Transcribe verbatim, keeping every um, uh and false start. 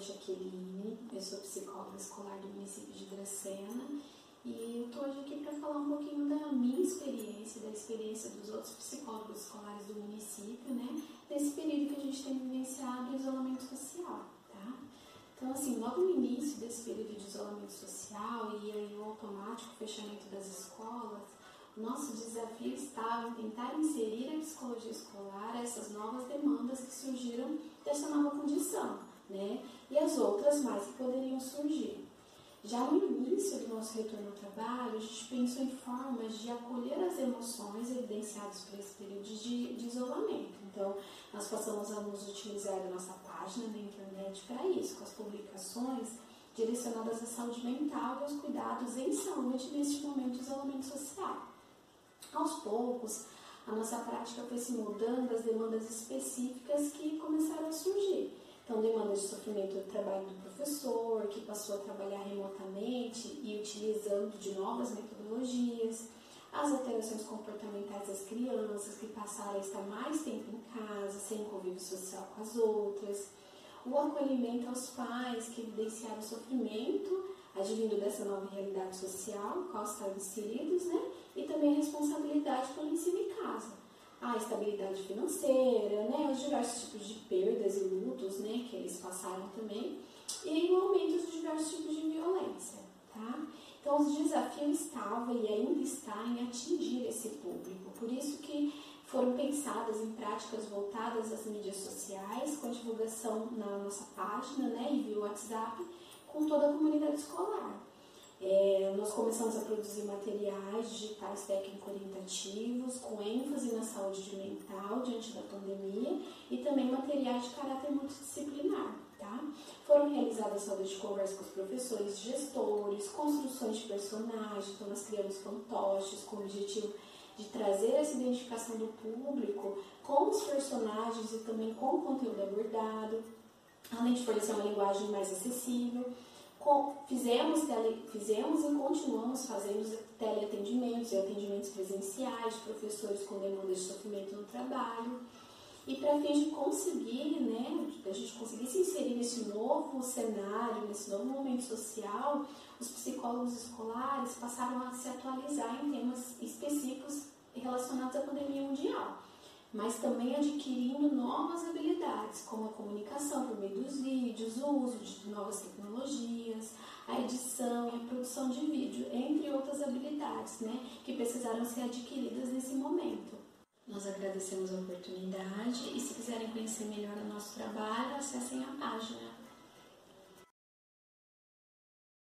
Jaqueline, eu sou psicóloga escolar do município de Dracena e eu estou hoje aqui para falar um pouquinho da minha experiência, da experiência dos outros psicólogos escolares do município, né, nesse período que a gente tem vivenciado o isolamento social, tá? Então, assim, logo no início desse período de isolamento social e aí o automático fechamento das escolas, nosso desafio estava em tentar inserir a psicologia escolar a essas novas demandas que surgiram dessa nova condição, né? E as outras mais que poderiam surgir. Já no início do nosso retorno ao trabalho, a gente pensou em formas de acolher as emoções evidenciadas por esse período de, de isolamento. Então, nós passamos a nos utilizar a nossa página na internet para isso, com as publicações direcionadas à saúde mental e aos cuidados em saúde neste momento de isolamento social. Aos poucos, a nossa prática foi se mudando às demandas específicas que começaram a surgir. Então, demandas de sofrimento do trabalho do professor, que passou a trabalhar remotamente e utilizando de novas metodologias, as alterações comportamentais das crianças, que passaram a estar mais tempo em casa, sem convívio social com as outras, o acolhimento aos pais, que evidenciaram o sofrimento advindo dessa nova realidade social, qual estavam inseridos, né? E também a responsabilidade pelo ensino em casa. A estabilidade financeira, né? Os diversos tipos de perdas e lutos, né? Que eles passaram também. E o aumento dos diversos tipos de violência, tá? Então, o desafio estava e ainda está em atingir esse público. Por isso que foram pensadas em práticas voltadas às mídias sociais, com divulgação na nossa página, né? E via WhatsApp, com toda a comunidade escolar. É, nós começamos a produzir materiais digitais técnico-orientativos com ênfase na saúde mental diante da pandemia e também materiais de caráter multidisciplinar. Tá? Foram realizadas rodas de conversa com os professores, gestores, construções de personagens, então nós criamos fantoches com o objetivo de trazer essa identificação do público com os personagens e também com o conteúdo abordado, além de fornecer uma linguagem mais acessível. Fizemos, tele, fizemos e continuamos fazendo teleatendimentos e atendimentos presenciais de professores com demandas de sofrimento no trabalho. E para fim de conseguir, né, a gente conseguir se inserir nesse novo cenário, nesse novo momento social, os psicólogos escolares passaram a se atualizar em temas específicos relacionados à pandemia mundial, mas também adquirindo novas habilidades, como a comunicação por meio dos vídeos, o uso de novas tecnologias, a edição e a produção de vídeo, entre outras habilidades, né, que precisaram ser adquiridas nesse momento. Nós agradecemos a oportunidade e se quiserem conhecer melhor o nosso trabalho, acessem a